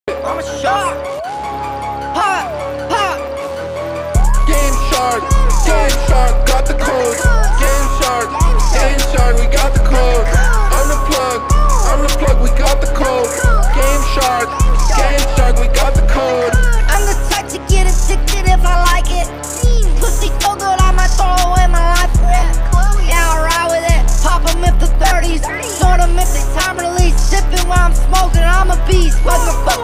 I'm a shark. Pop, pop. Game Shark, got the code. Game Shark, we got the code. I'm the plug, we got the code. Game Shark, we got the code. I'm the type to get addicted if I like it. Pussy so good I might throw away my life for it. Yeah, I'll ride with it. Pop 'em if the 30s. Sort 'em if they time release. Sipping while I'm smoking, I'm a beast. Motherfucker.